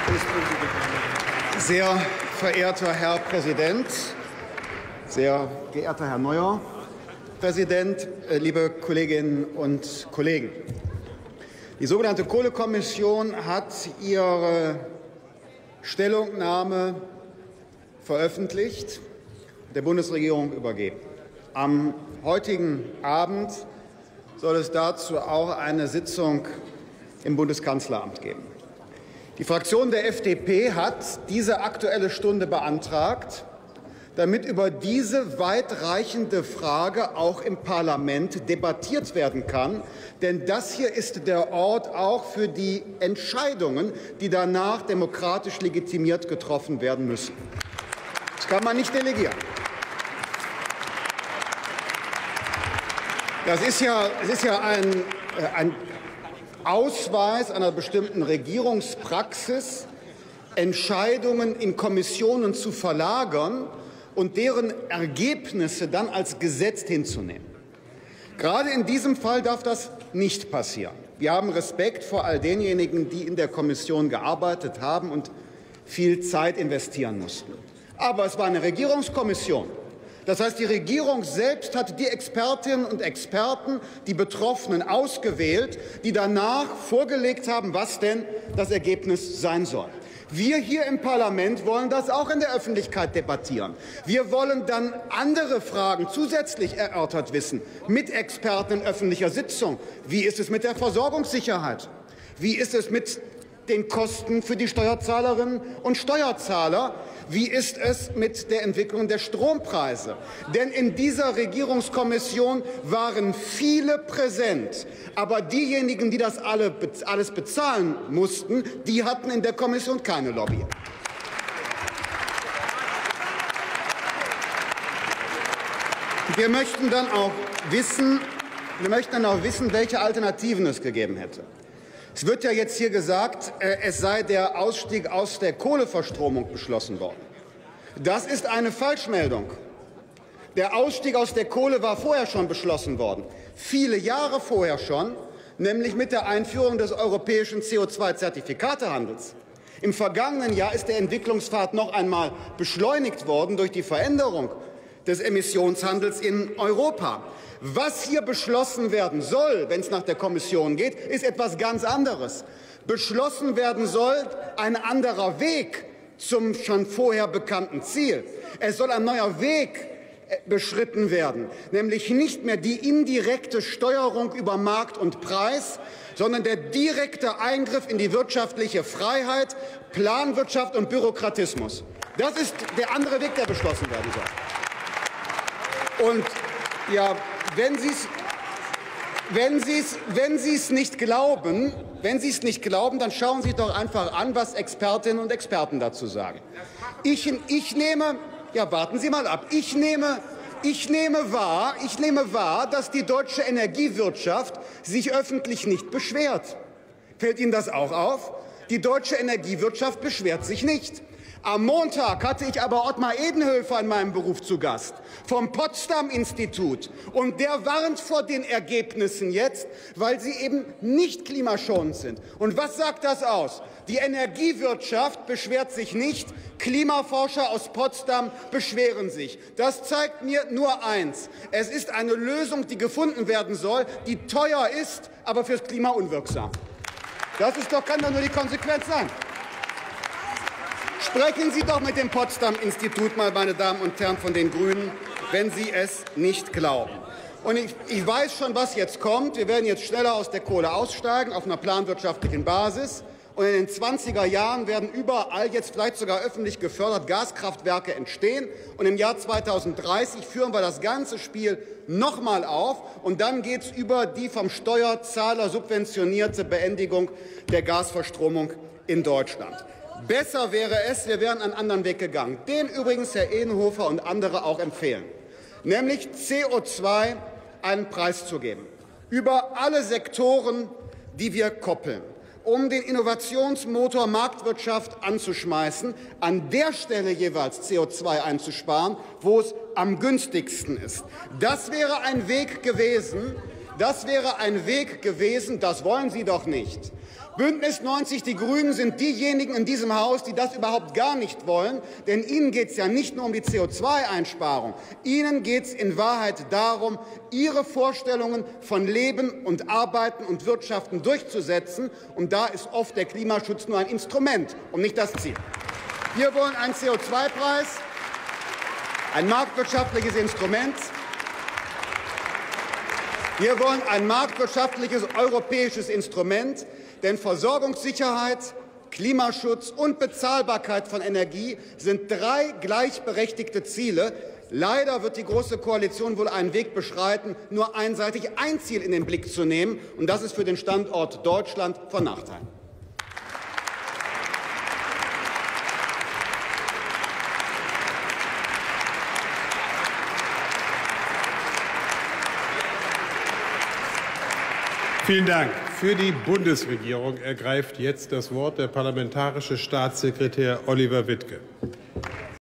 Sehr verehrter Herr Präsident, sehr geehrter Herr neuer Präsident, liebe Kolleginnen und Kollegen! Die sogenannte Kohlekommission hat ihre Stellungnahme veröffentlicht und der Bundesregierung übergeben. Am heutigen Abend soll es dazu auch eine Sitzung im Bundeskanzleramt geben. Die Fraktion der FDP hat diese Aktuelle Stunde beantragt, damit über diese weitreichende Frage auch im Parlament debattiert werden kann. Denn das hier ist der Ort auch für die Entscheidungen, die danach demokratisch legitimiert getroffen werden müssen. Das kann man nicht delegieren. Es ist ja ein Ausweis einer bestimmten Regierungspraxis, Entscheidungen in Kommissionen zu verlagern und deren Ergebnisse dann als Gesetz hinzunehmen. Gerade in diesem Fall darf das nicht passieren. Wir haben Respekt vor all denjenigen, die in der Kommission gearbeitet haben und viel Zeit investieren mussten. Aber es war eine Regierungskommission. Das heißt, die Regierung selbst hat die Expertinnen und Experten, die Betroffenen ausgewählt, die danach vorgelegt haben, was denn das Ergebnis sein soll. Wir hier im Parlament wollen das auch in der Öffentlichkeit debattieren. Wir wollen dann andere Fragen zusätzlich erörtert wissen, mit Experten in öffentlicher Sitzung. Wie ist es mit der Versorgungssicherheit? Wie ist es mit den Kosten für die Steuerzahlerinnen und Steuerzahler? Wie ist es mit der Entwicklung der Strompreise? Denn in dieser Regierungskommission waren viele präsent. Aber diejenigen, die das alles bezahlen mussten, die hatten in der Kommission keine Lobby. Wir möchten dann auch wissen, welche Alternativen es gegeben hätte. Es wird ja jetzt hier gesagt, es sei der Ausstieg aus der Kohleverstromung beschlossen worden. Das ist eine Falschmeldung. Der Ausstieg aus der Kohle war vorher schon beschlossen worden, viele Jahre vorher schon, nämlich mit der Einführung des europäischen CO2-Zertifikatehandels. Im vergangenen Jahr ist der Entwicklungspfad noch einmal beschleunigt worden durch die Veränderung des Emissionshandels in Europa. Was hier beschlossen werden soll, wenn es nach der Kommission geht, ist etwas ganz anderes. Beschlossen werden soll ein anderer Weg zum schon vorher bekannten Ziel. Es soll ein neuer Weg beschritten werden, nämlich nicht mehr die indirekte Steuerung über Markt und Preis, sondern der direkte Eingriff in die wirtschaftliche Freiheit, Planwirtschaft und Bürokratismus. Das ist der andere Weg, der beschlossen werden soll. Und ja, wenn Sie es nicht glauben, dann schauen Sie doch einfach an, was Expertinnen und Experten dazu sagen. Warten Sie mal ab. Ich nehme wahr, dass die deutsche Energiewirtschaft sich öffentlich nicht beschwert. Fällt Ihnen das auch auf? Die deutsche Energiewirtschaft beschwert sich nicht. Am Montag hatte ich aber Ottmar Edenhöfer in meinem Beruf zu Gast vom Potsdam-Institut. Und der warnt vor den Ergebnissen jetzt, weil sie eben nicht klimaschonend sind. Und was sagt das aus? Die Energiewirtschaft beschwert sich nicht, Klimaforscher aus Potsdam beschweren sich. Das zeigt mir nur eins. Es ist eine Lösung, die gefunden werden soll, die teuer ist, aber fürs Klima unwirksam. Kann doch nur die Konsequenz sein. Sprechen Sie doch mit dem Potsdam-Institut mal, meine Damen und Herren von den Grünen, wenn Sie es nicht glauben. Und ich weiß schon, was jetzt kommt. Wir werden jetzt schneller aus der Kohle aussteigen, auf einer planwirtschaftlichen Basis. Und in den 20er Jahren werden überall, jetzt vielleicht sogar öffentlich gefördert, Gaskraftwerke entstehen. Und im Jahr 2030 führen wir das ganze Spiel noch mal auf. Und dann geht es über die vom Steuerzahler subventionierte Beendigung der Gasverstromung in Deutschland. Besser wäre es, wir wären einen anderen Weg gegangen, den übrigens Herr Edenhofer und andere auch empfehlen, nämlich CO2 einen Preis zu geben, über alle Sektoren, die wir koppeln, um den Innovationsmotor Marktwirtschaft anzuschmeißen, an der Stelle jeweils CO2 einzusparen, wo es am günstigsten ist. Das wäre ein Weg gewesen, Das wäre ein Weg gewesen, das wollen Sie doch nicht. Bündnis 90, die Grünen sind diejenigen in diesem Haus, die das überhaupt gar nicht wollen. Denn Ihnen geht es ja nicht nur um die CO2-Einsparung. Ihnen geht es in Wahrheit darum, Ihre Vorstellungen von Leben und Arbeiten und Wirtschaften durchzusetzen. Und da ist oft der Klimaschutz nur ein Instrument und nicht das Ziel. Wir wollen einen CO2-Preis, ein marktwirtschaftliches Instrument. Wir wollen ein marktwirtschaftliches europäisches Instrument, denn Versorgungssicherheit, Klimaschutz und Bezahlbarkeit von Energie sind 3 gleichberechtigte Ziele. Leider wird die Große Koalition wohl einen Weg beschreiten, nur einseitig ein Ziel in den Blick zu nehmen, und das ist für den Standort Deutschland von Nachteil. Vielen Dank. Für die Bundesregierung ergreift jetzt das Wort der Parlamentarische Staatssekretär Oliver Wittke.